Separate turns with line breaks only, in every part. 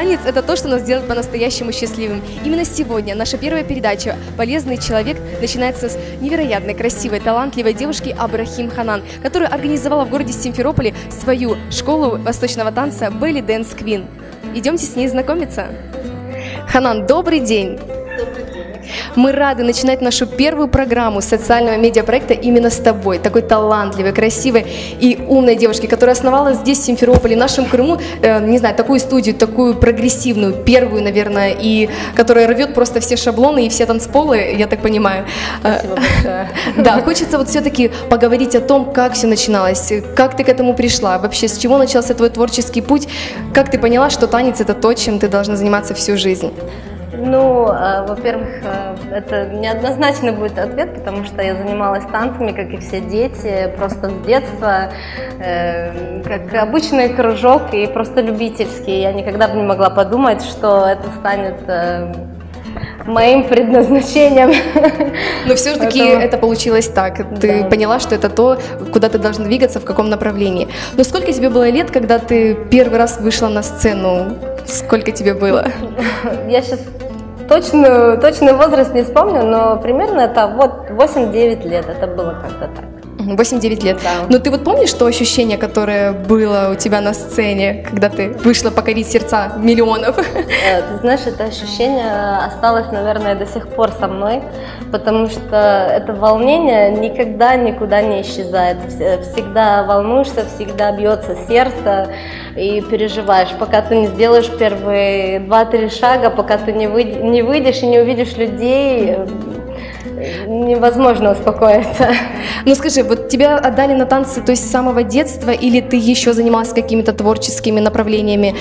Танец – это то, что нас делает по-настоящему счастливым. Именно сегодня наша первая передача «Полезный человек» начинается с невероятной, красивой, талантливой девушки Абрахим Ханан, которая организовала в городе Симферополе свою школу восточного танца Belly Dance Queen. Идемте с ней знакомиться. Ханан, добрый день! Мы рады начинать нашу первую программу социального медиапроекта именно с тобой, такой талантливой, красивой и умной девушки, которая основала здесь, в Симферополе, в нашем Крыму, не знаю, такую студию, такую прогрессивную, первую, наверное, и которая рвет просто все шаблоны и все танцполы, я так понимаю.
Спасибо большое.
Да, хочется вот все-таки поговорить о том, как все начиналось, как ты к этому пришла, вообще с чего начался твой творческий путь, как ты поняла, что танец – это то, чем ты должна заниматься всю жизнь.
Ну, во-первых, это неоднозначный будет ответ, потому что я занималась танцами, как и все дети, просто с детства, как обычный кружок и просто любительский. Я никогда бы не могла подумать, что это станет моим предназначением.
Но все-таки это получилось так. Ты поняла, что это то, куда ты должна двигаться, в каком направлении. Но сколько тебе было лет, когда ты первый раз вышла на сцену? Сколько тебе было?
Я сейчас точный возраст не вспомню, но примерно это вот 8-9 лет. Это было как-то так.
8-9 лет.
Да.
Но ты вот помнишь то ощущение, которое было у тебя на сцене, когда ты вышла покорить сердца миллионов?
Ты знаешь, это ощущение осталось, наверное, до сих пор со мной, потому что это волнение никогда никуда не исчезает. Всегда волнуешься, всегда бьется сердце и переживаешь, пока ты не сделаешь первые 2-3 шага, пока ты не выйдешь и не увидишь людей, невозможно успокоиться.
Ну скажи, вот тебя отдали на танцы, то есть с самого детства, или ты еще занималась какими-то творческими направлениями?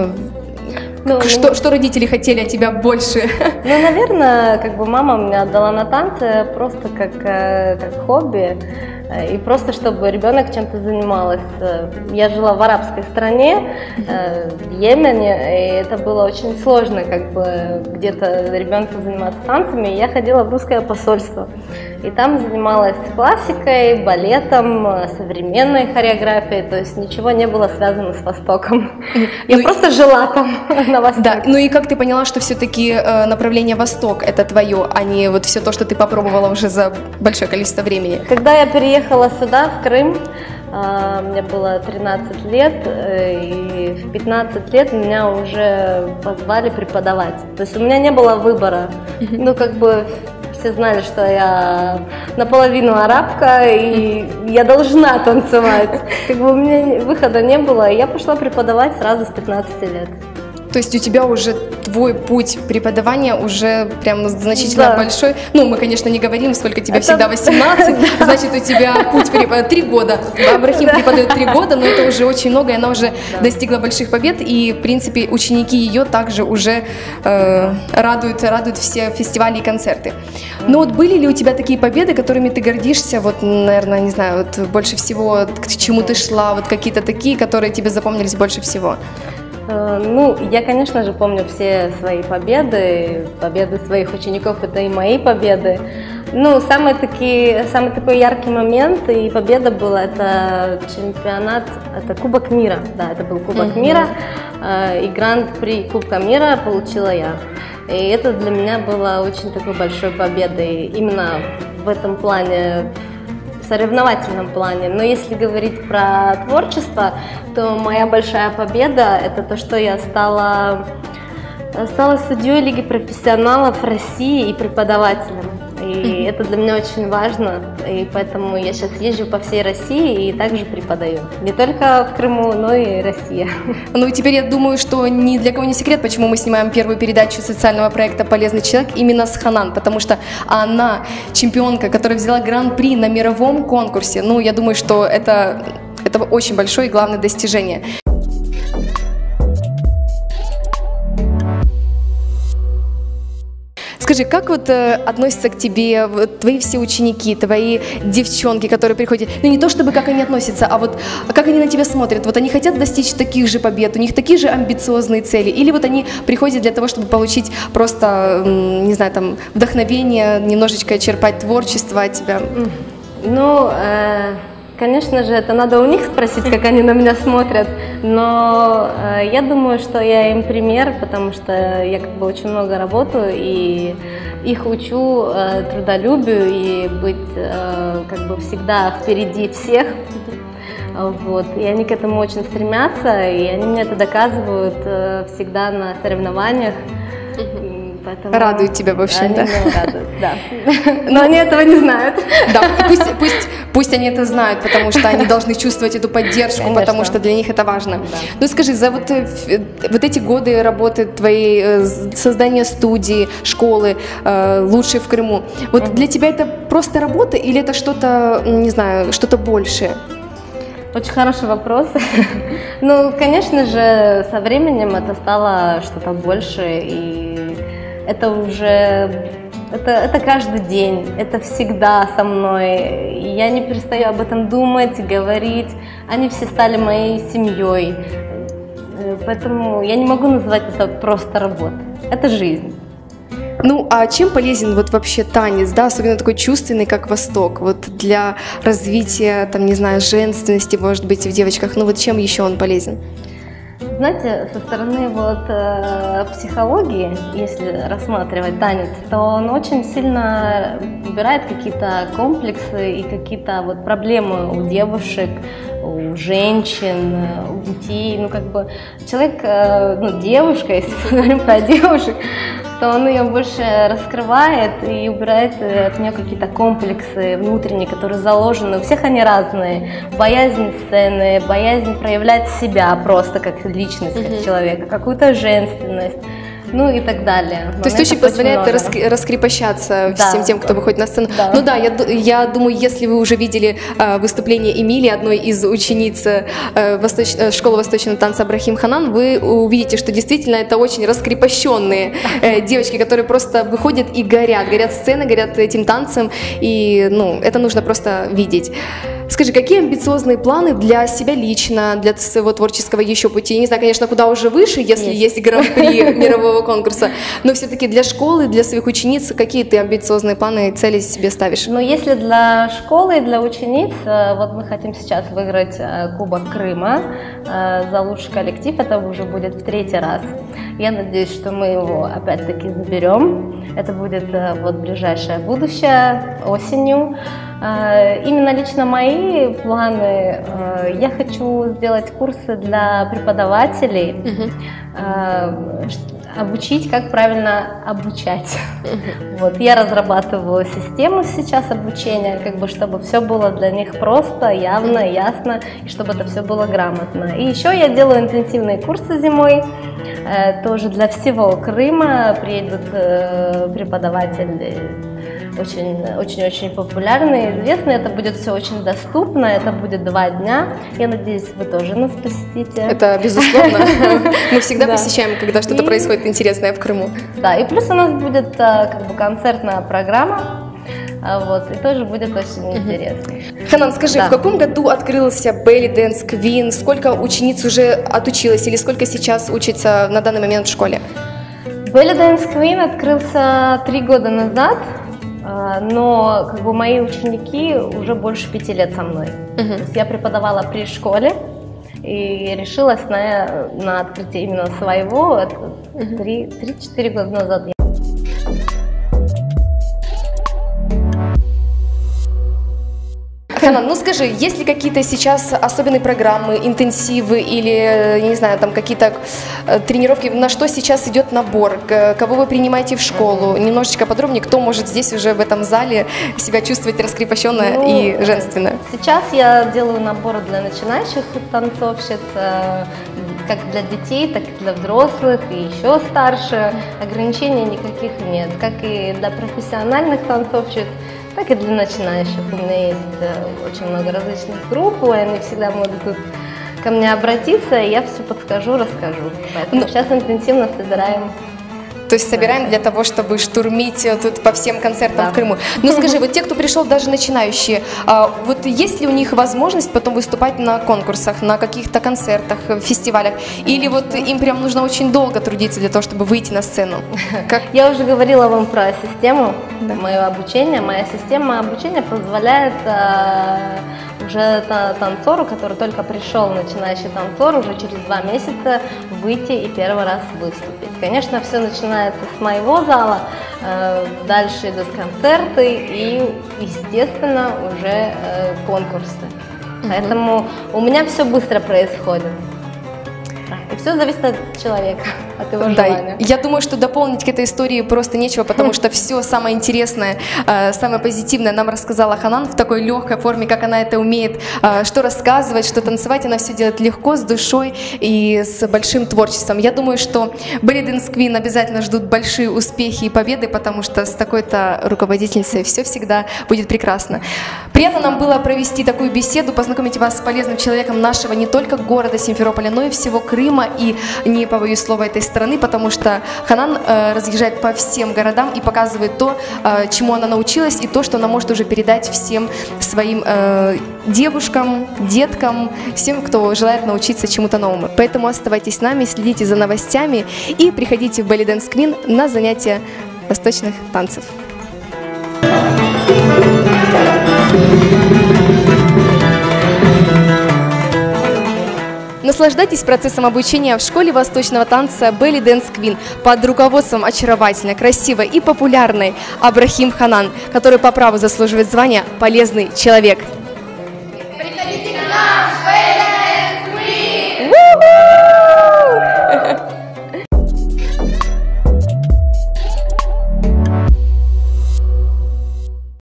Что родители хотели от тебя больше?
Ну, наверное, как бы мама меня отдала на танцы просто как хобби. И просто, чтобы ребенок чем-то занималась. Я жила в арабской стране, в Йемене, и это было очень сложно, как бы где-то ребенку заниматься танцами. И я ходила в русское посольство. И там занималась классикой, балетом, современной хореографией, то есть ничего не было связано с Востоком. Я просто жила там, на Востоке.
Да, ну и как ты поняла, что все-таки направление Восток – это твое, а не вот все то, что ты попробовала уже за большое количество времени?
Когда я переехала сюда, в Крым, мне было 13 лет, и в 15 лет меня уже позвали преподавать. То есть у меня не было выбора. Ну, как бы все знали, что я наполовину арабка, и я должна танцевать. Как бы у меня выхода не было, и я пошла преподавать сразу с 15 лет.
То есть у тебя уже твой путь преподавания уже прям значительно большой. Ну, мы, конечно, не говорим, сколько тебе всегда 18, значит, у тебя путь 3 года. Абрахим преподает 3 года, но это уже очень много, и она уже достигла больших побед, и, в принципе, ученики ее также уже радуют все фестивали и концерты. Но вот были ли у тебя такие победы, которыми ты гордишься, вот, наверное, не знаю, вот больше всего, к чему ты шла, вот какие-то такие, которые тебе запомнились больше всего?
Ну, я, конечно же, помню все свои победы своих учеников, это и мои победы. Ну, самый такой яркий момент и победа была, это чемпионат, это Кубок мира, да, это был Кубок мира, и гран-при Кубка мира получила я. И это для меня было очень такой большой победой, именно в этом плане, соревновательном плане. Но если говорить про творчество, то моя большая победа – это то, что я стала судьей Лиги профессионалов России и преподавателем. И это для меня очень важно, и поэтому я сейчас езжу по всей России и также преподаю. Не только в Крыму, но и Россия.
Ну и теперь я думаю, что ни для кого не секрет, почему мы снимаем первую передачу социального проекта «Полезный человек» именно с Ханан, потому что она чемпионка, которая взяла гран-при на мировом конкурсе. Ну, я думаю, что это очень большое и главное достижение. Скажи, как вот относятся к тебе твои все ученики, твои девчонки, которые приходят? Ну не то чтобы как они относятся, а вот как они на тебя смотрят? Вот они хотят достичь таких же побед, у них такие же амбициозные цели? Или вот они приходят для того, чтобы получить просто, не знаю, там, вдохновение, немножечко черпать творчество от тебя?
Ну, Конечно же, это надо у них спросить, как они на меня смотрят, но я думаю, что я им пример, потому что я как бы очень много работаю и их учу трудолюбию и быть как бы всегда впереди всех. Вот. И они к этому очень стремятся, и они мне это доказывают всегда на соревнованиях. Поэтому
радуют тебя, в общем,
они
да.
меня радуют, да. Но они этого не знают.
Да, пусть они это знают, потому что они должны чувствовать эту поддержку,
Конечно.
потому что для них это важно.
Да.
Ну скажи, за вот эти годы работы твоей, создания студии, школы, лучшей в Крыму, вот для тебя это просто работа или это что-то, не знаю, что-то большее?
Очень хороший вопрос. Ну, конечно же, со временем это стало что-то больше, и это уже, это каждый день, это всегда со мной. И я не перестаю об этом думать, говорить. Они все стали моей семьей, поэтому я не могу назвать это просто работой. Это жизнь.
Ну, а чем полезен вот вообще танец, да, особенно такой чувственный, как Восток, вот для развития, там, не знаю, женственности, может быть, в девочках, ну вот чем еще он полезен?
Знаете, со стороны вот психологии, если рассматривать танец, то он очень сильно убирает какие-то комплексы и какие-то вот проблемы у девушек, у женщин, у детей. Ну, как бы человек, ну, девушка, если мы говорим про девушек, то он ее больше раскрывает и убирает от нее какие-то комплексы внутренние, которые заложены. У всех они разные. Боязнь сцены, боязнь проявлять себя просто как личность, как человека, какую-то женственность, ну и так далее.
То есть очень позволяет раскрепощаться всем тем, кто выходит на сцену. Да. Ну да, я думаю, если вы уже видели выступление Эмилии, одной из учениц школы восточного танца Абрахим Ханан, вы увидите, что действительно это очень раскрепощенные девочки, которые просто выходят и горят сцены, горят этим танцем, и ну, это нужно просто видеть. Скажи, какие амбициозные планы для себя лично, для своего творческого еще пути? Я не знаю, конечно, куда уже выше, если есть гран-при мирового конкурса, но все-таки для школы, для своих учениц, какие ты амбициозные планы и цели себе ставишь?
Ну, если для школы и для учениц, вот мы хотим сейчас выиграть Кубок Крыма за лучший коллектив, это уже будет в 3-й раз. Я надеюсь, что мы его опять-таки заберем. Это будет вот ближайшее будущее, осенью. Именно лично мои планы, я хочу сделать курсы для преподавателей, обучить, как правильно обучать. Вот, я разрабатываю систему сейчас обучения, как бы, чтобы все было для них просто, явно, ясно, и чтобы это все было грамотно. И еще я делаю интенсивные курсы зимой, тоже для всего Крыма приедут преподаватели, очень-очень популярные, известные. Это будет все очень доступно, это будет 2 дня. Я надеюсь, вы тоже нас посетите.
Это безусловно. Мы всегда посещаем, когда что-то происходит интересное в Крыму.
Да, и плюс у нас будет как бы концертная программа. Вот, и тоже будет очень интересно.
Ханан, скажи, в каком году открылся Belly Dance Queen? Сколько учениц уже отучилось или сколько сейчас учится на данный момент в школе?
Belly Dance Queen открылся 3 года назад. Но как бы мои ученики уже больше 5 лет со мной. То есть я преподавала при школе и решилась на открытие именно своего 3-4 года назад.
Ханан, ну скажи, есть ли какие-то сейчас особенные программы, интенсивы или, я не знаю, там какие-то тренировки, на что сейчас идет набор, кого вы принимаете в школу? Немножечко подробнее, кто может здесь уже в этом зале себя чувствовать раскрепощенно и женственно?
Сейчас я делаю набор для начинающих танцовщиц, как для детей, так и для взрослых, и еще старше. Ограничений никаких нет, как и для профессиональных танцовщиц, так и для начинающих. У меня есть очень много различных групп, и они всегда могут тут ко мне обратиться, и я все подскажу, расскажу. Поэтому сейчас интенсивно собираем.
То есть собираем для того, чтобы штурмить тут по всем концертам в Крыму. Ну скажи, вот те, кто пришел, даже начинающие, вот есть ли у них возможность потом выступать на конкурсах, на каких-то концертах, фестивалях? Или вот им прям нужно очень долго трудиться для того, чтобы выйти на сцену?
Я уже говорила вам про систему моего обучения. Моя система обучения позволяет уже танцору, который только пришел, начинающий танцор, уже через 2 месяца выйти и первый раз выступить. Конечно, все начинается с моего зала, дальше идут концерты и, естественно, уже конкурсы. Поэтому у меня все быстро происходит. И все зависит от человека, от его желания.
Я думаю, что дополнить к этой истории просто нечего, потому что все самое интересное, самое позитивное нам рассказала Ханан в такой легкой форме, как она это умеет, что рассказывать, что танцевать. Она все делает легко, с душой и с большим творчеством. Я думаю, что Belly Dance Queen обязательно ждут большие успехи и победы, потому что с такой-то руководительницей все всегда будет прекрасно. Приятно нам было провести такую беседу, познакомить вас с полезным человеком нашего не только города Симферополя, но и всего Крыма, и не побоюсь слова этой страны, потому что Ханан разъезжает по всем городам и показывает то, чему она научилась, и то, что она может уже передать всем своим девушкам, деткам, всем, кто желает научиться чему-то новому. Поэтому оставайтесь с нами, следите за новостями и приходите в Belly Dance Queen на занятия восточных танцев. Наслаждайтесь процессом обучения в школе восточного танца Belly Dance Queen под руководством очаровательной, красивой и популярной Абрахим Ханан, который по праву заслуживает звания «Полезный человек».